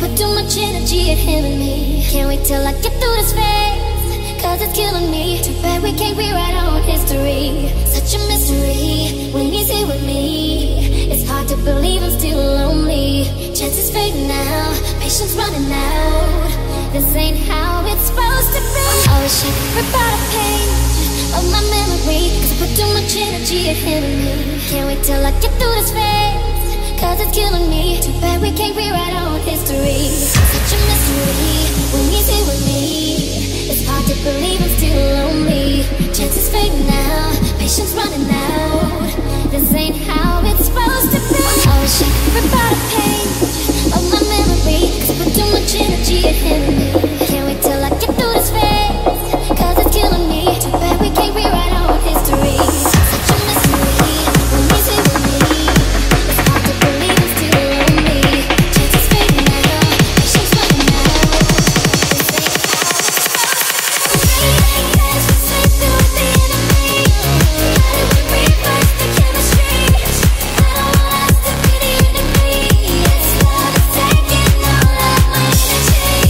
put too much energy in him and me. Can't wait till I get through this phase, cause it's killing me. Too bad we can't rewrite our own history. Such a mystery when he's here with me. It's hard to believe I'm still lonely. Chances fading now, patience running out. This ain't how it's supposed to be. I wish I could rip out a page of my memory, cause I put too much energy in him and me. Can't wait till I get through this phase, cause it's killing me. Too bad we can't rewrite our own history. Such a mystery when he's here with me. It's hard to believe I'm still lonely. Chances fading now, patience running out. This ain't how it's supposed to be. I wish I could rip out a page of my memory, cause I put too much energy in him and me. Can't wait till I get through this phase, cause it's killing me. Too bad we can't rewrite our own history. Such a mystery when he's here with me. It's hard to believe I'm still lonely. Chances fading now, patience running out. This ain't how it's supposed to be. Slip through the enemy. How do we reverse the chemistry? I don't want us to be the enemy. It's love is taking all of my energy.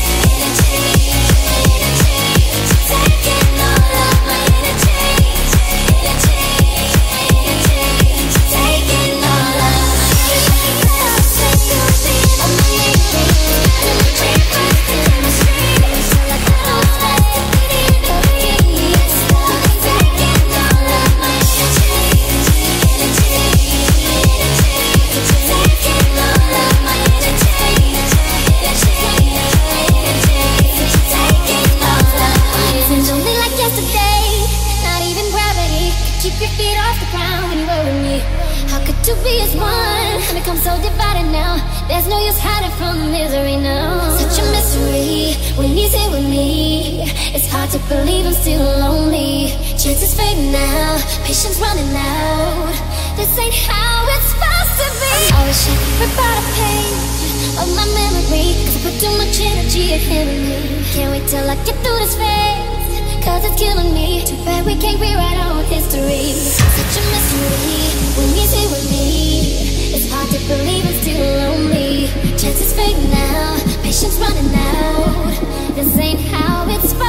Taking all of my energy. Taking all of my slip through the enemy. How do we reverse the chemistry? I don't want us to be the enemy. It's love is taking all of my energy. Taking all of my energy. Taking all of my seems only like yesterday. Not even gravity could keep your feet off the ground when you were with me. How could two be as one and become so divided now? There's no use hiding from the misery now. Such a mystery when he's here with me. It's hard to believe I'm still lonely. Chances fading now, patience running out. This ain't how it's supposed to be. I wish I could rip out a page of my memory, cause I put too much energy in him and me. Can't wait till I get through this phase, cause it's killing me. Too bad we can't rewrite our own history. Such a mystery when he's here with me. It's hard to believe I'm still lonely. Chances fading now, patience running out. This ain't how it's supposed to be.